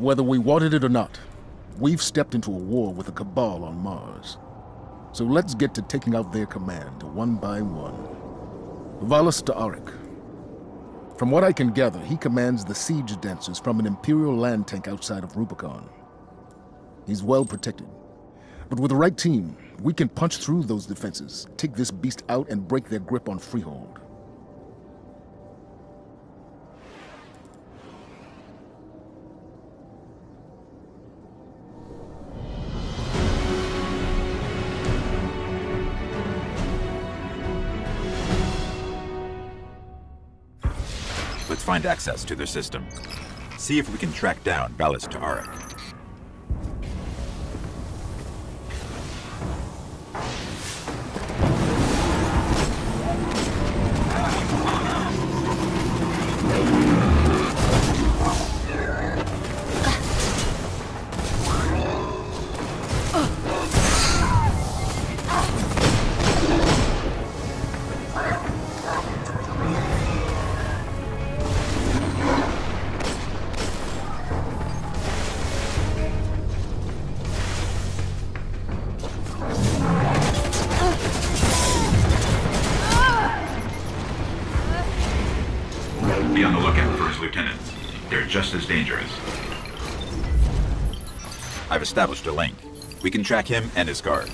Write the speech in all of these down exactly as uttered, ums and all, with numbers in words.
Whether we wanted it or not, we've stepped into a war with the Cabal on Mars. So let's get to taking out their command, one by one. Valus Ta'Arik. From what I can gather, he commands the siege dancers from an Imperial land tank outside of Rubicon. He's well protected. But with the right team, we can punch through those defenses, take this beast out, and break their grip on Freehold. Let's find access to their system. See if we can track down Valus Ta'Arik. Be on the lookout for his lieutenants. They're just as dangerous. I've established a link. We can track him and his guard.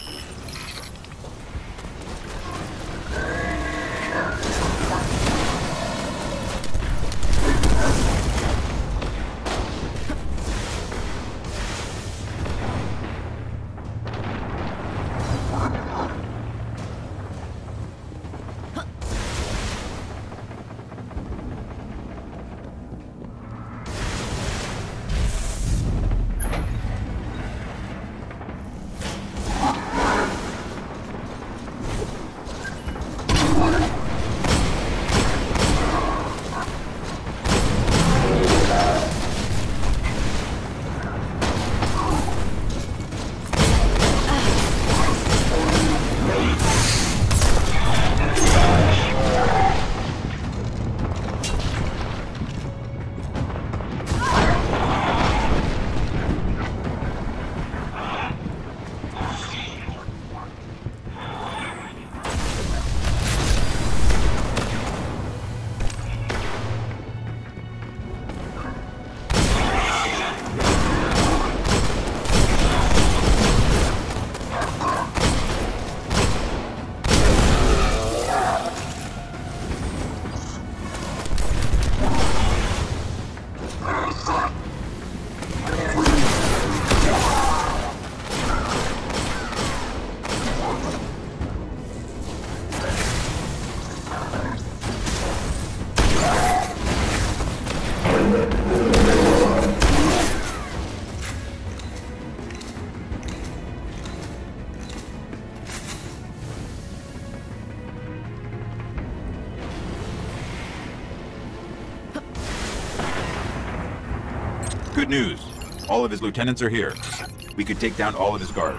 Good news. All of his lieutenants are here. We could take down all of his guards.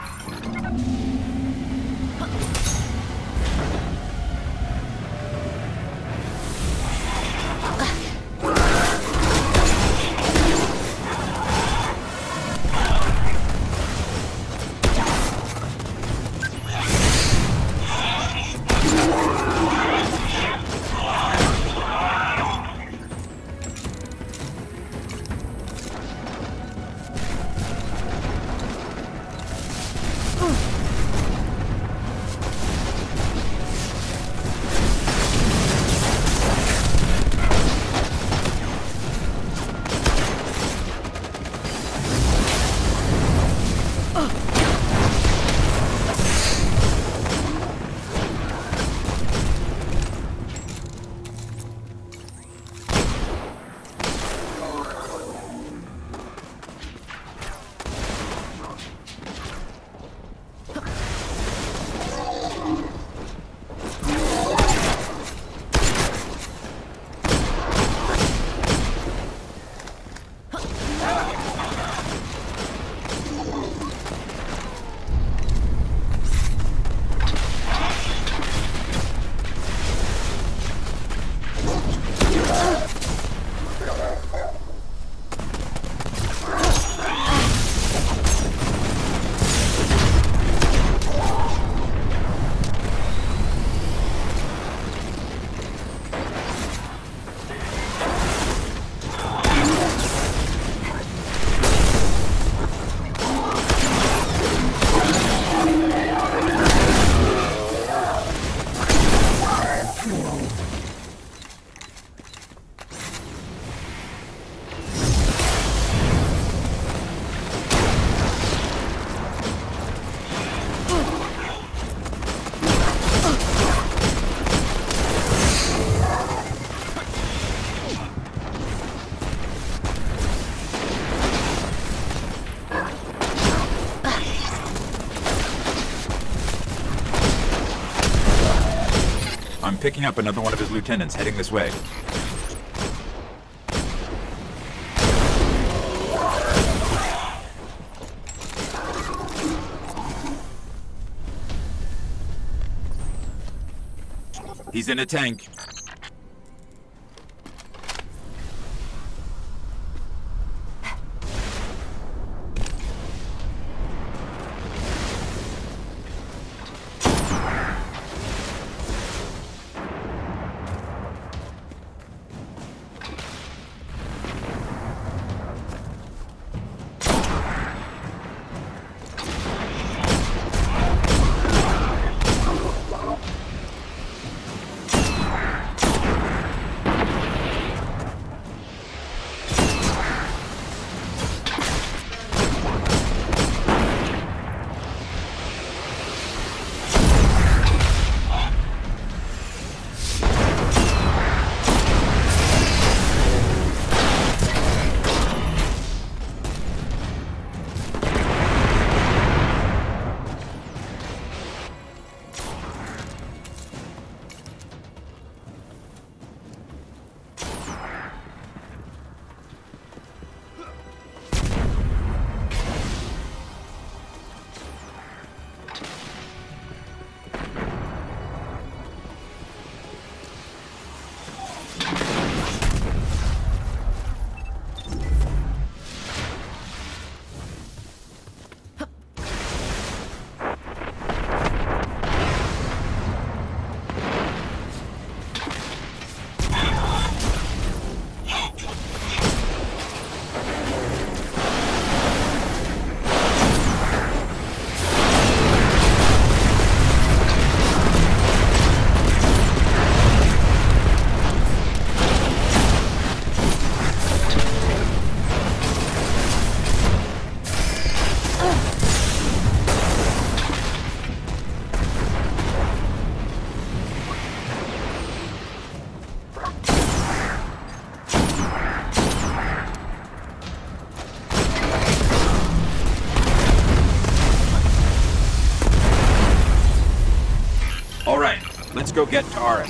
I'm picking up another one of his lieutenants heading this way. He's in a tank. All right, let's go get Tarek.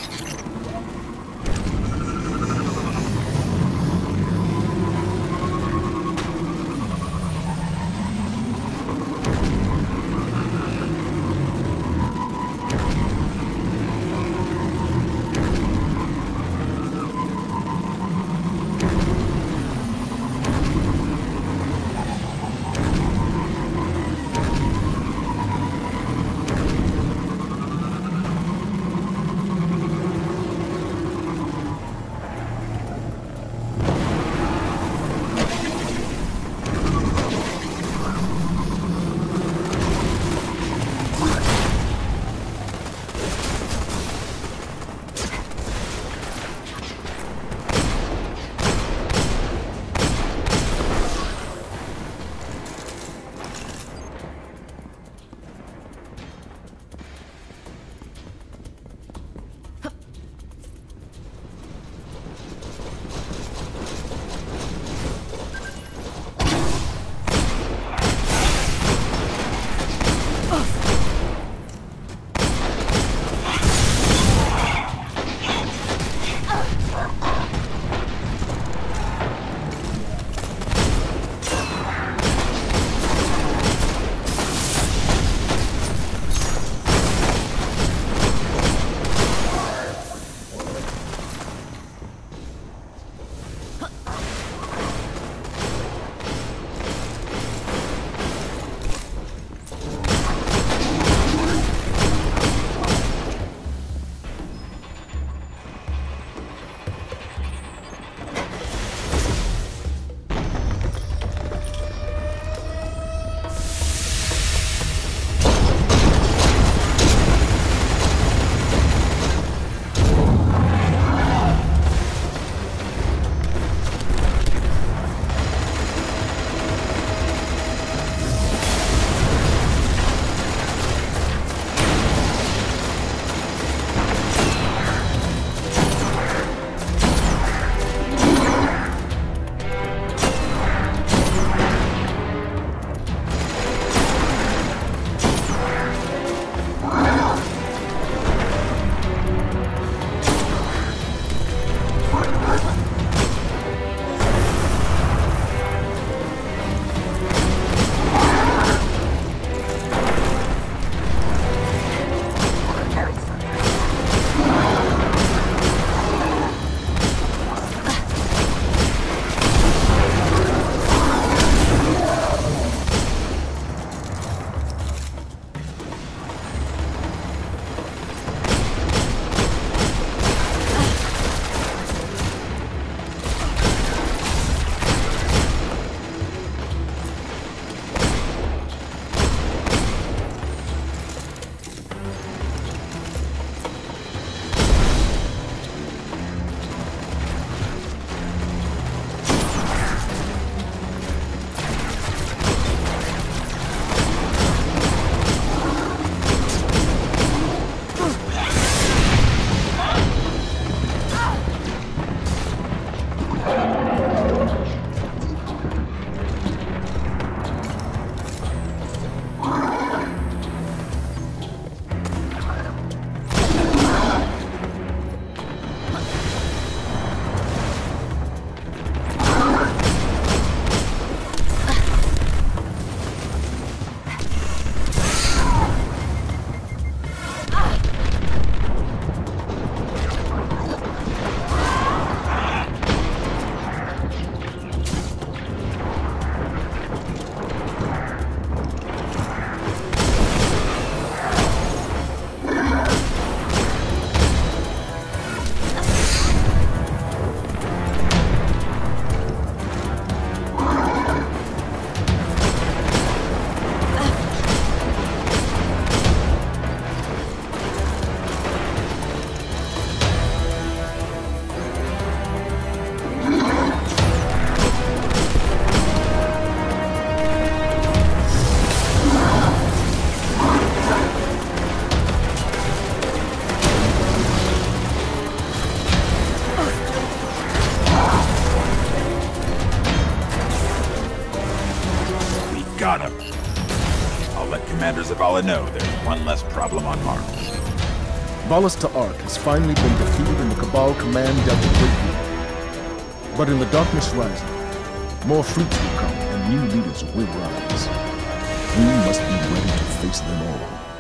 Shut up. I'll let Commander Zavala know there's one less problem on Mars. Valis Ta'Ark has finally been defeated and the Cabal command dealt a great blow. But in the darkness rising, more fleets will come and new leaders will rise. We must be ready to face them all.